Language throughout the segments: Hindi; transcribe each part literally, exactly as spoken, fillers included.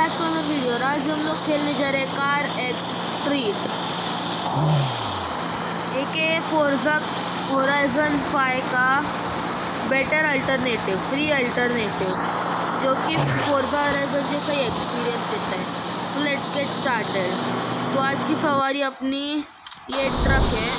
Back to another video. आज हम लोग खेलने जा रहे हैं कार एक्स ट्रीट, एक फोर्जा होराइजन फाइव का बेटर अल्टरनेटिव, फ्री अल्टरनेटिव, जो कि फोर्जा होराइजन जैसा ही एक्सपीरियंस देता है। So let's get started. तो आज की सवारी अपनी ये ट्रक है,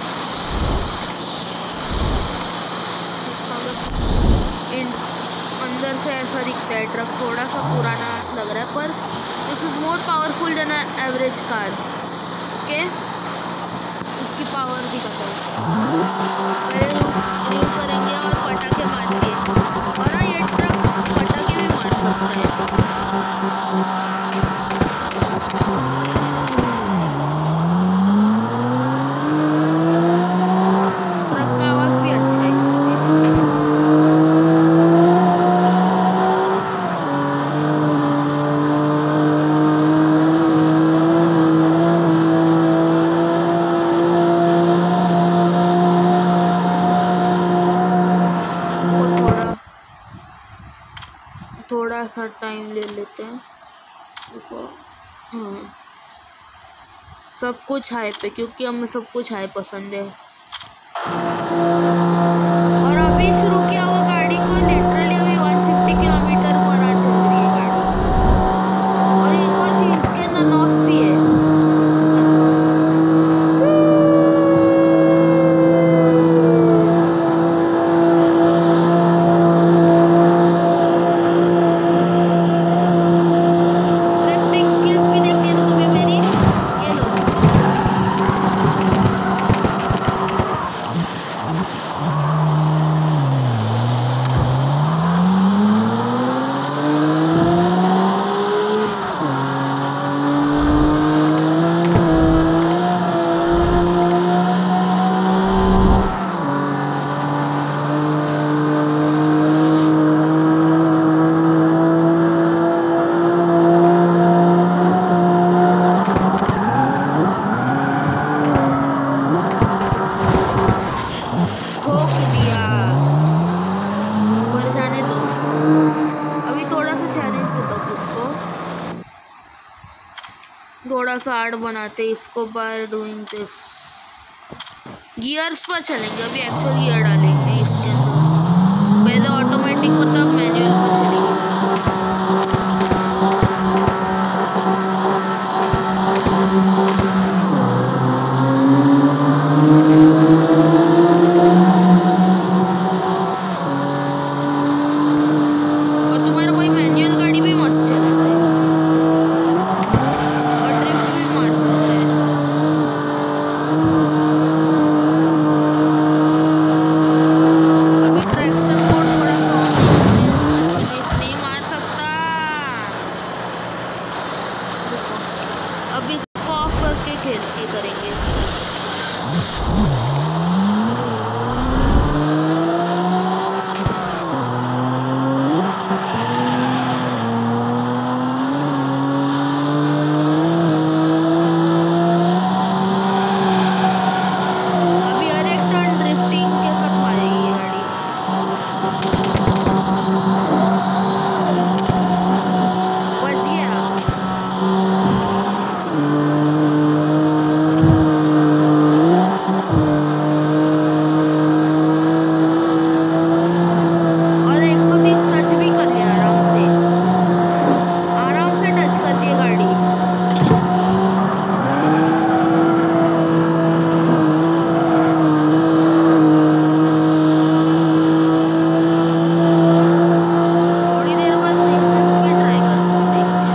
अंदर से ऐसा दिखता है ट्रक, थोड़ा सा पुराना लग रहा है, पर this is more powerful than average car. Okay, इसकी पावर दिखाता हूँ। पहले ड्रिव करेंगे और पटाखे मारेंगे, और हाँ, ये ट्रक पटाखे भी मार सकता है। ट्रक का आवाज भी अच्छा है इसमें। थोड़ा सा टाइम ले लेते हैं। हाँ, सब कुछ हाई पे, क्योंकि हमें सब कुछ हाई पसंद है। और अभी शुरू किया हुआ गाड़ी को लिटरली अभी एक सौ पचास किलोमीटर पर आ चल रही है गाड़ी। और एक और चीज, इसके अंदर नॉस भी है। थोड़ा सा हार्ड बनाते इसको बाय डूइंग दिस। गियर्स पर चलेंगे, अभी एक्चुअल गियर डालेंगे इसके अंदर। पहले ऑटोमेटिक पर, तब मैनुअल पर चलेंगे। और तुम्हारा भाई मैनुअल गाड़ी भी मस्त चलाता है और ड्रिफ्ट भी मार सकता है। अभी ट्रैक्शन मोड थोड़ा सा ऑन करते हैं, अच्छी ड्रिफ्ट नहीं मार सकता। रुको, अब इसको ऑफ करके खेल के करेंगे। अभी हर एक टर्न ड्रिफ्टिंग के साथ मारेगी ये गाड़ी। बच गया। और एक सौ तीस टच भी कर लिया, आराम से आराम से टच कर दी गाड़ी। थोड़ी देर बाद रेसेस भी ट्राई कर सकते हैं इसके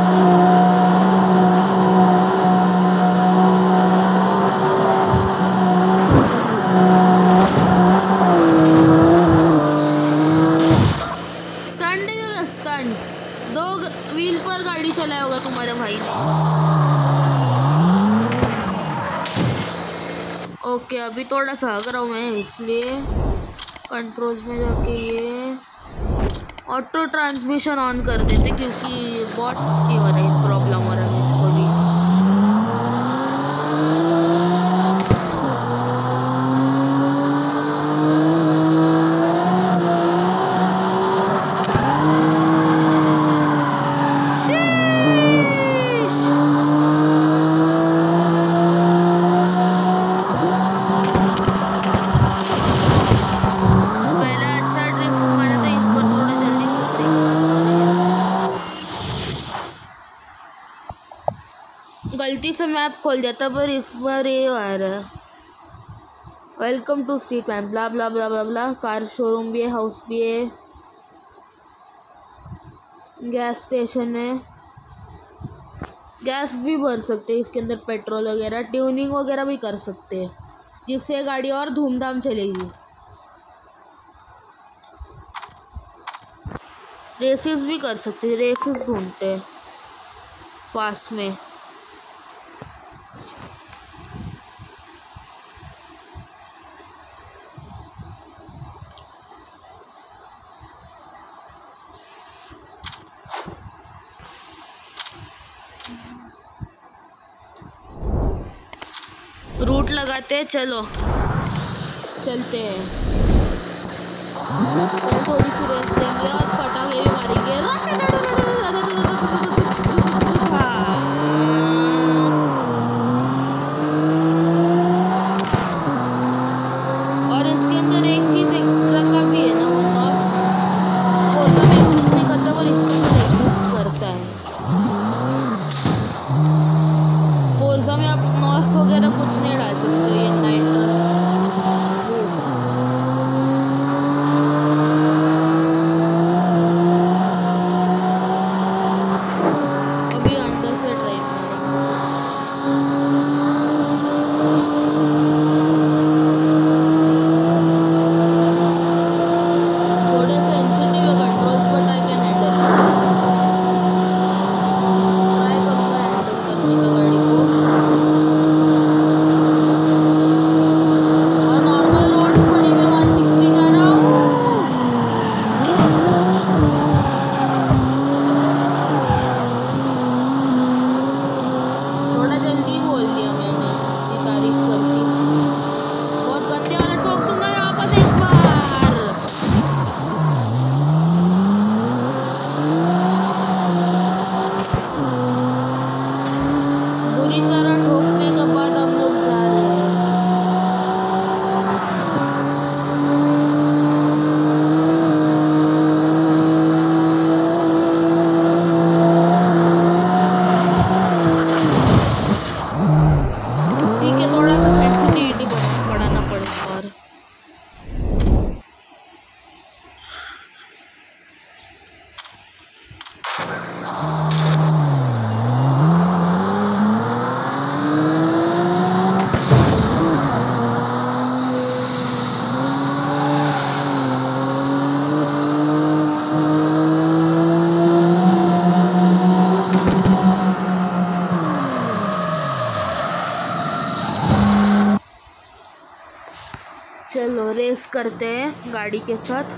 अंदर। स्टंट है, स्टंट दो व्हील पर गाड़ी चलाया होगा तुम्हारे भाई ने। ओके, अभी थोड़ा सा आग रहा हूँ मैं, इसलिए कंट्रोल्स में जाके ये ऑटो ट्रांसमिशन ऑन कर देते, क्योंकि बहुत ये हो रहा है, प्रॉब्लम हो रहा है इसको भी। Shit! गलती से मैप खोल दिया था, पर इस बार ये आ रहा है welcome to street map blah blah blah blah blah. Car showroom भी है, हाउस भी है, गैस स्टेशन है, गैस भी भर सकते हैं इसके अंदर, पेट्रोल वगैरह, ट्यूनिंग वगैरह भी कर सकते हैं जिससे गाड़ी और धूमधाम चलेगी। रेसेस भी कर सकते हैं, रेसेस ढूंढते हैं पास में। रूट लगाते हैं, चलो चलते हैं। तो थोड़ी सी रेस लेंगे और पटाखे भी मारेंगे। और इसके अंदर एक चीज एक्स्ट्रा का भी है ना, वो नॉस फोर्सा में एक्सिस्ट नहीं करता, पर इसके अंदर एक्सिस्ट करता है। फोर्सा में आप नॉस वगैरह कुछ नहीं डाल सकते, ये नाइट्रस बूस्ट। अभी अंदर से ड्राइव थोड़े सेंसिटिव है controls, but I can handle. Try करूँगा हैंडल करने का गाड़ी को। और नॉर्मल रोड्स पर ही मैं वन सिक्सटी जा रहा हूँ। थोड़ा जल्दी बोल दिया मैंने, इतनी तारीफ करती। बहुत गंदे वाला ठोक दूंगा मैं वापस एक बार। बुरी तरह ठोकने के बाद हम लोग जा रहे हैं। ठीक है, थोड़ा सा सेंसिटिविटी बढ़ाना पड़ेगा। और चलो रेस करते हैं गाड़ी के साथ।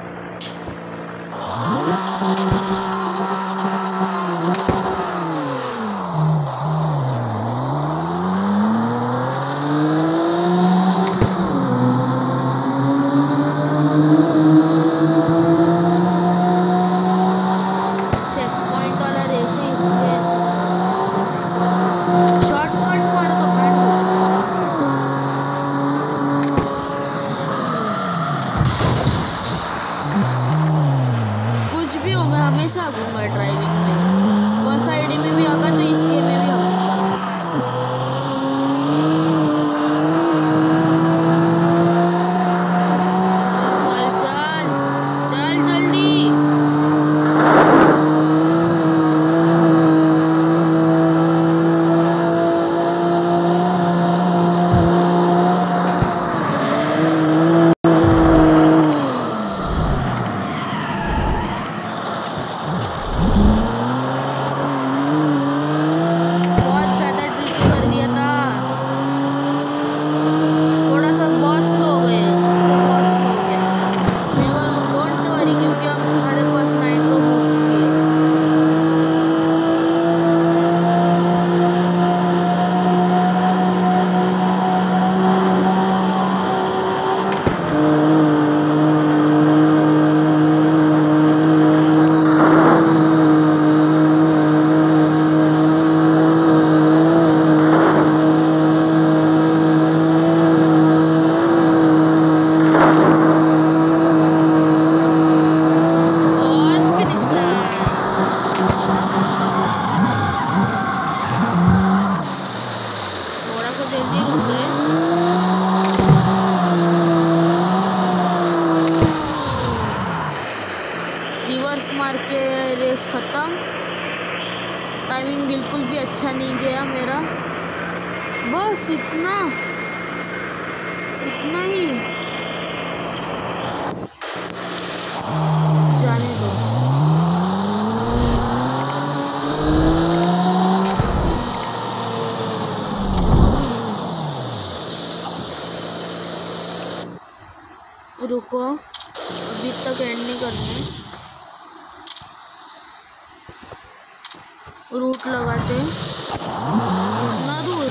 चेक पॉइंट वाला रेस है, इसलिए शॉर्टकट मारो तो बैठ हो कुछ भी हो, मैं हमेशा आऊँगा ड्राइविंग में। वो साइड में भी आगा तो इसके में भी आऊँगा। चल चल चल जल्दी। मार के रेस ख़त्म। टाइमिंग बिल्कुल भी अच्छा नहीं गया मेरा। बस इतना इतना ही, जाने दो। रुको, अभी तक एंड नहीं करना है। रूट लगाते इतना दूर।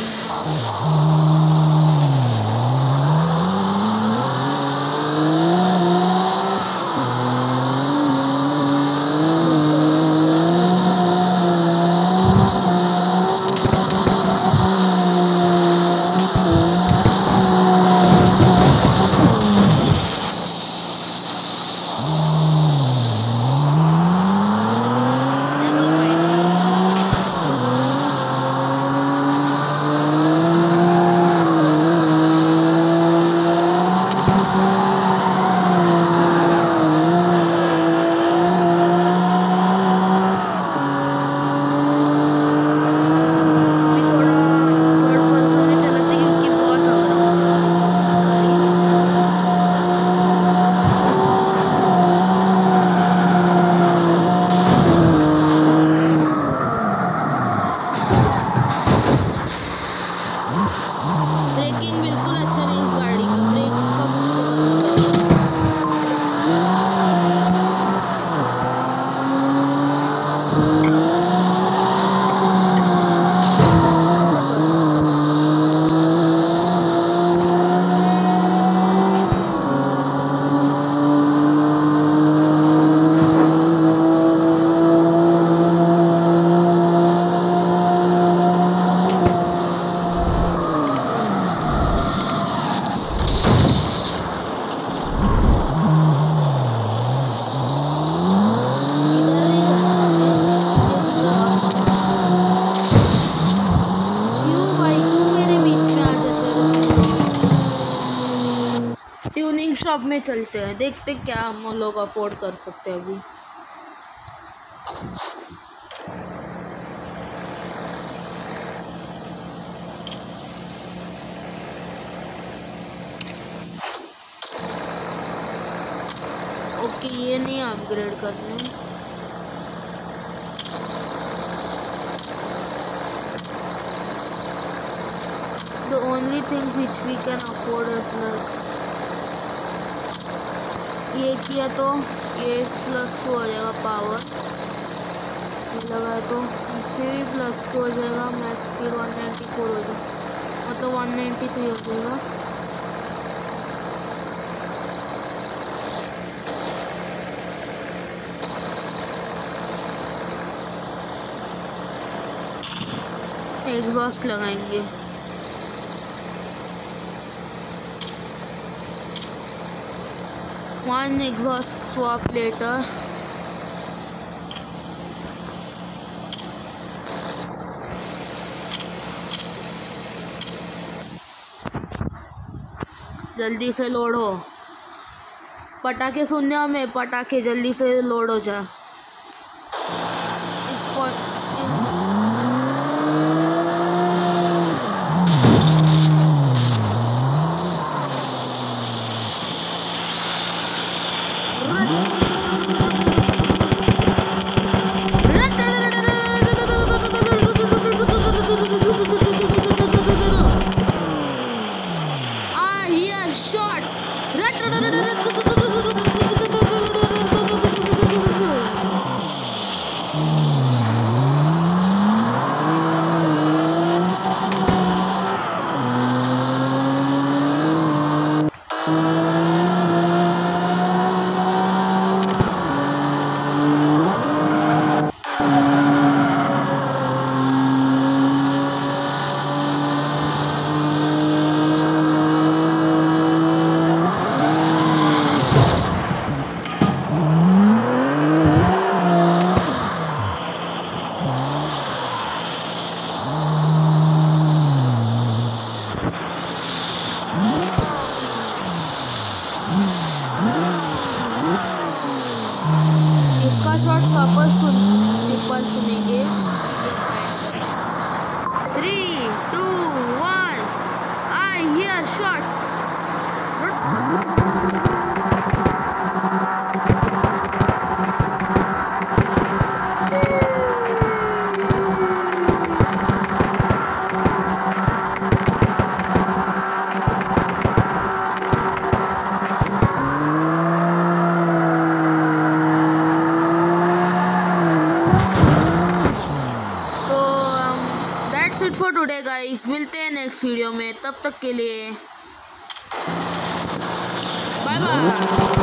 ब्रेकिंग बिल्कुल अच्छा नहीं इस गाड़ी का, ब्रेक इसका कुछ तो करना पड़ेगा। ट्यूनिंग शॉप में चलते हैं, देखते क्या हम लोग अफोर्ड कर सकते हैं अभी। ओके, ये नहीं अपग्रेड करने। The only things which we can afford is like ये किया तो ये प्लस टू हो जाएगा पावर, ये लगाए तो इसमें भी प्लस टू हो जाएगा। Max speed one ninety four हो जाएगा, मतलब वन नाइन्टी थ्री हो जाएगा। एग्जॉस्ट लगाएंगे। One exhaust swap later. जल्दी से लोड हो, पटाखे सुनने हमें, पटाखे जल्दी से लोड हो जा। इस पॉइंट शॉट्स वापस सुन एक बार सुनेंगे। Three two one, I hear shots. That's it for today guys, मिलते हैं नेक्स्ट वीडियो में, तब तक के लिए बाय बाय।